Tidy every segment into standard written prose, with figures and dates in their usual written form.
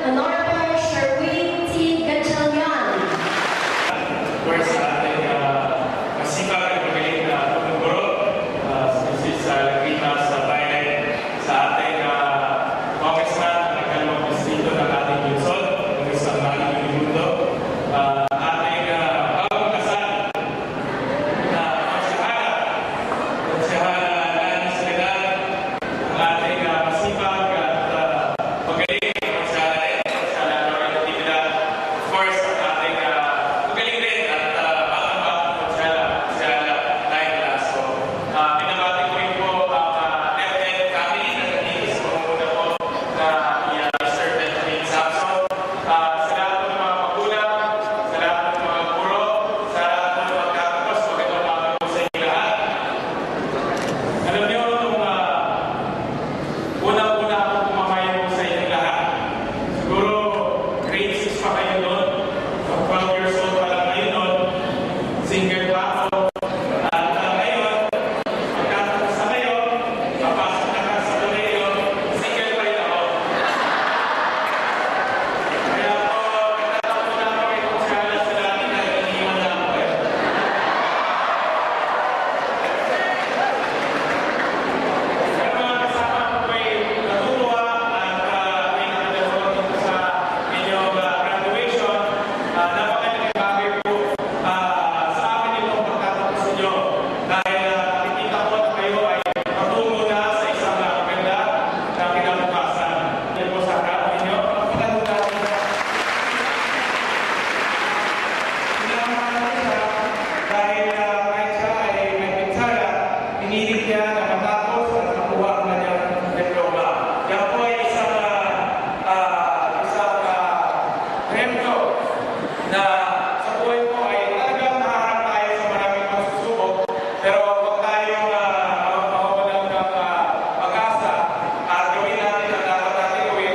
Honorable Sherwin T. Gatchalian. Where's ating masipag at magaling na tumuguro sa Laguna sa Thailand sa ating congressman na nagkalawang distrito ng ating lungsod, ng isang magiging mundo. Ating bagong kasal na konsehala Lani Soledad, ang ating masipag at magaling na konsehala Lorena Natividad. Of course, ang ating magaling rin at batang-batang konsehala Lain Lasso. Pinabati ko rin po ang FNF family na nandito sa pamumuno po na Mr. Benjamin Samson. Sa lahat po ng mga magulang, sa lahat po ng mga guro, sa lahat po ng mga kakapos, magandang umaga po sa inyo lahat. Alam niyo, nung unang-una ako pumamayan po sa inyo lahat, siguro grade 6 pa kayo noon, 12 years old pa lang kayo noon, single pa ako. At ngayon, pagkatapos na kayo, papasok na ka sa kolehiyo, single pa rin ako. Kaya po, nagtatapos na ako rin kung saan sa dati na iniwan na ako eh. Pero mga kasama ko po ay natutuwa at may nakadalawa dito sa inyong graduation. Napakalaking bagay po sa amin itong pagtatapos ninyo dahil nakikita ko na kayo ay patungo na sa isang maganda na kinabukasan. Yan po sa harap ninyo. Pagkatapos natin sinamahan natin siya dahil kahit siya ay may pinsala, hinilig niya na matapos at makuha ang kanyang diploma. Yan po ay isang remplo na sa buhay mo ay talagang naharap tayo sa maraming pagsusubok, pero huwag tayong mawawalan ng pag-asa at gawin natin ang dapat natin gawin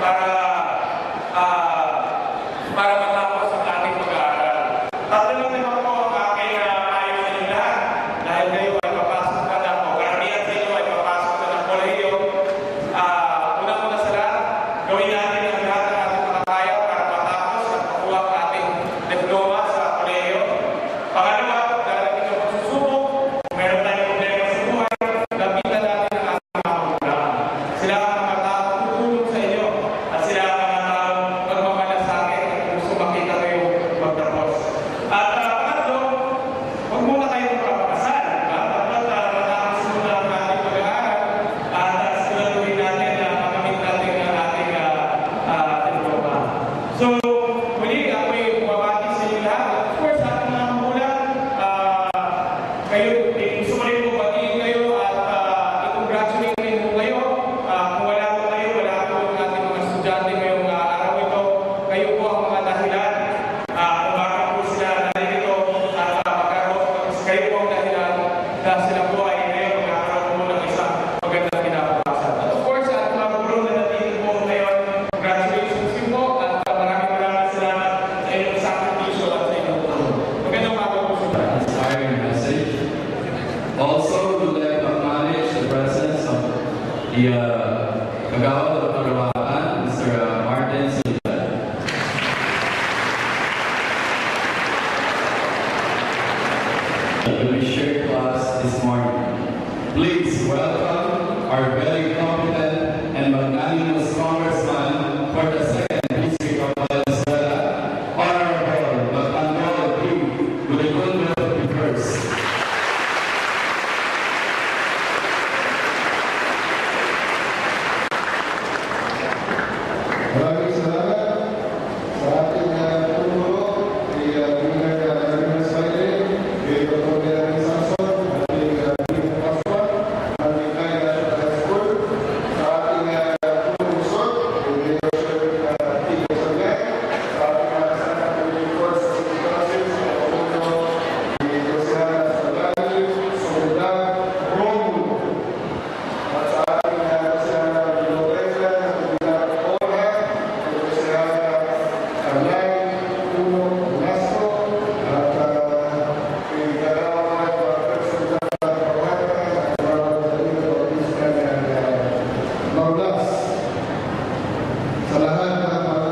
para matapos ang ating pag-aaral. Tatlo lang naman po ang aking payo sa inyo lahat dahil kayo ay papasok na ng karamihan sa inyo ay papasok na ng kolehiyo. Unang-una sa lahat, gawin natin ang lahat ng ating mga kaya para matapos at makuha ang ating diploma sa kolehiyo. Pangalawa, darating ang pagsusubok, meron tayong problema sa buhay, lapitan natin ang ating mga magulang. Sila ang mga taong tutulong sa inyo at sila ang mga taong magmamalasakit at gusto makita kayo magtapos. At pangatlo, huwag muna kayong magpapakasal. Dapat matapos muna ang ating pag-aaral at siguraduhin natin na makamit natin ang ating diploma. So, muli, ako'y bumabati sa inyo lahat. Of course, sa ating mga magulang, kayo, gusto ko rin po batiin kayo at i-congratulate rin po kayo. Kung wala po kayo, wala po ang ating mga estudyante ngayong araw ito. Kayo po ang mga dahilan kung bakit po sila narito at magkaroon. Kayo po ang dahilan dahil sila po ay ngayon magkakaroon po ng isang magandang kinabukasan. At of course, sa ating mga guro na nandito po ngayon, congratulations din po at maraming salamat sa inyong sakripisyo at sa inyong tulong. Magandang umaga po sa inyo. Inspiring message. Also, we'd like to acknowledge the presence of the Kagawad of Karawakan, Mr. Martin Silva. Will be shared to us this morning. Please welcome our very competent and magnanimous Congressman for the 2nd District of Venezuela, Honorable Matandolo P. Gulicundo I. Maraming salamat sa ating tumulong kay Governor Lorena Soledad, kay Dr. Benjamin Samson, ating Dean Pascual, ating Lain Lasso High School, sa ating lungsod, kay Mayor Sherwin T. Gatchalian, sa ating kasama ng Force of Education, sa pamumuno ni Konsehala Lani Soledad Romulo, at sa ating kasama ng Lorena sa lahat ng mga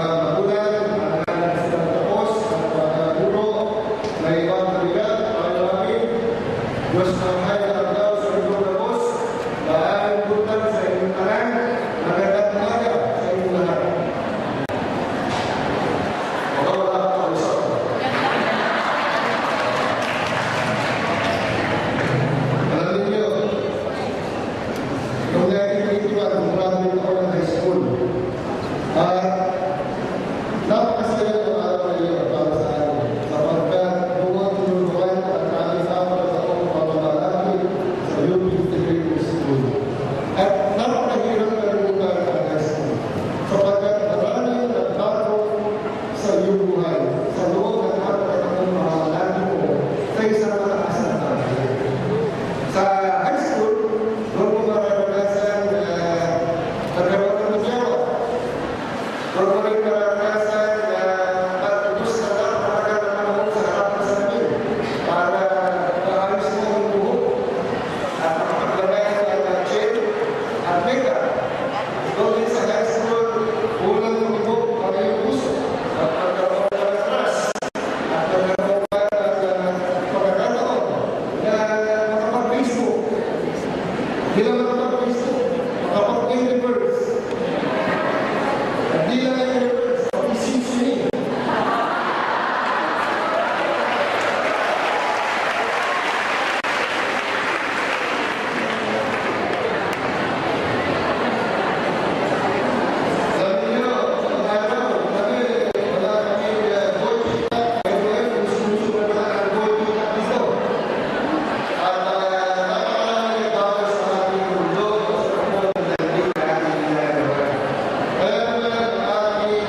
yung naranasan na pag-ubus na lang matagal na panahon sa harap ng salamin para maayos mo ang buhok at makapaglagay ng gel at makeup. Doon din sa high school, unang lumibog ang iyong puso at pagkakaroon ng stress at pagkakaroon ng pagkakataon na makapag-Facebook. Hindi lang makapag-Facebook, makapag-universe. Hindi lang universe, pag-isip-sini. Sabi niyo, wala kaming gold kita, ngayon kung sumusunod na ang gold kita dito. At napakarami tao sa ating mundo sa mga nagdating na ating ginagawa. Kaya naman ang aking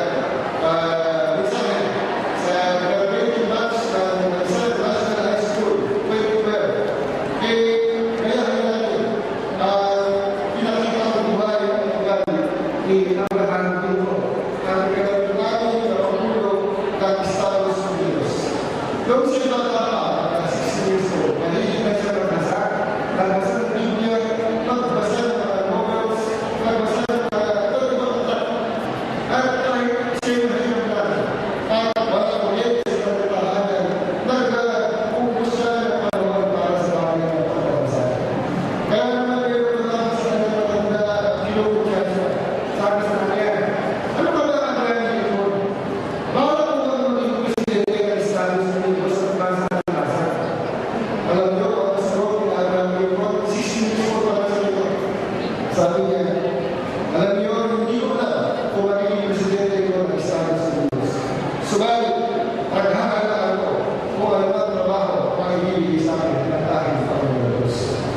mensahe sa graduating batch ng Rizal National High School 2012, kayahin natin ang pinakita ng buhay ng ugali ni Abraham Pinto, ang pinagdating na Pangulo ng Estados Unidos. Noong siya bata pa, 16 years old, mahilig na siya magbasa ng Biblia, magbasa ng mga novels, magbasa ng mga ibang at kahit siya mahirap na at wala kuryente sa pagkatahanan, nag-ubos siya ng panahon para sa bagay ng pagbabasa. Kaya naman meron na sa kanyang matanda at kinukukya siya. Sabi sa kanya, ano ba ba ang kanyang ipon? Bawal ako ang maging presidente ng Estados Unidos at bansa ng bansa. Alam niyo, ang sarap ng Abraham Lincoln, 16 years old pa lang siya nito. Sabi niya, alam niyo, hindi ko alam kung magiging presidente ko ng Estados Unidos. Subalit, naghahangaan ko kung ano ang trabaho ang ibibigay sa akin ng aking Panginoon Diyos.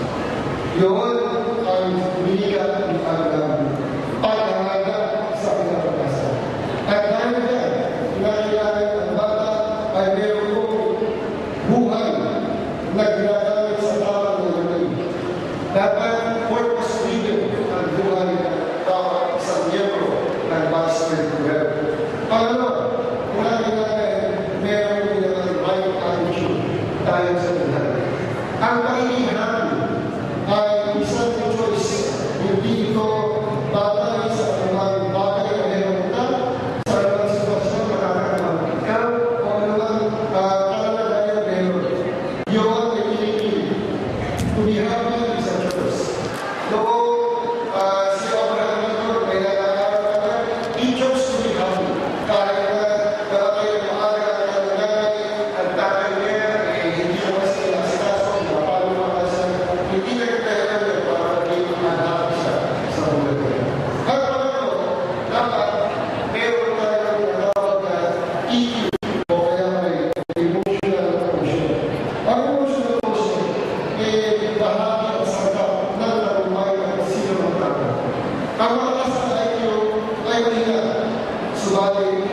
Yun ang binigat ni Abraham, paghahanda sa pinapagkasa. At dahil yan, kinakailangan ang bata ay mayroong buhay na ginagamit sa tawag ng galing. Dapat purpose-driven ang buhay ng bawat isang miyembro ng Bachelor Program. Pangalawa, kinakailangan mayroong ginagawa right attitude tayo sa buhay. Ang pagiging happy ay isang choice. Hindi ito batay sa anumang bagay na meron ka, sa anumang sitwasyon na nakakalaman ka, o anumang kalagayan meron. Yun ay pinipili. To be happy is a choice. Noong si Abraham Lincoln ay nagkakaroon na, he chose to be happy. Kahit na namatay ang maaga ang kalagay, ang tatay niya ay hindi naman sila asikaso, mapalo mga siya, hindi nagkakaroon para maging unhappy siya sa buhay ko. At pangatlo, dapat meron tayong natawag na EQ o kaya may emotional quotient. Ang emotional quotient ay bahagi ang sakap ng talumpay ng sino ng tao. Ang mataas na IQ ay mahina, subalit